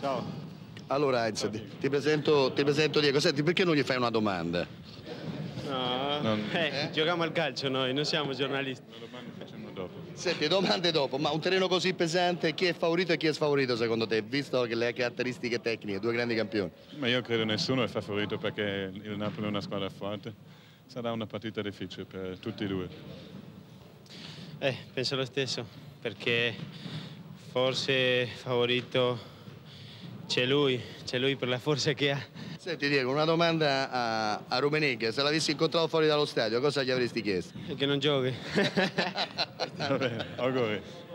Ciao. Allora, Heinz, ti presento Diego. Senti, perché non gli fai una domanda? No, giochiamo al calcio noi, non siamo giornalisti. Le domande facciamo dopo. Senti, domande dopo, ma un terreno così pesante, chi è favorito e chi è sfavorito secondo te, visto che le caratteristiche tecniche, due grandi campioni? Ma io credo nessuno è favorito perché il Napoli è una squadra forte. Sarà una partita difficile per tutti e due. Penso lo stesso, perché forse favorito c'è lui per la forza che ha. Senti Diego, una domanda a Rummenigge, se l'avessi incontrato fuori dallo stadio, cosa gli avresti chiesto? E che non giochi. Va bene, auguri.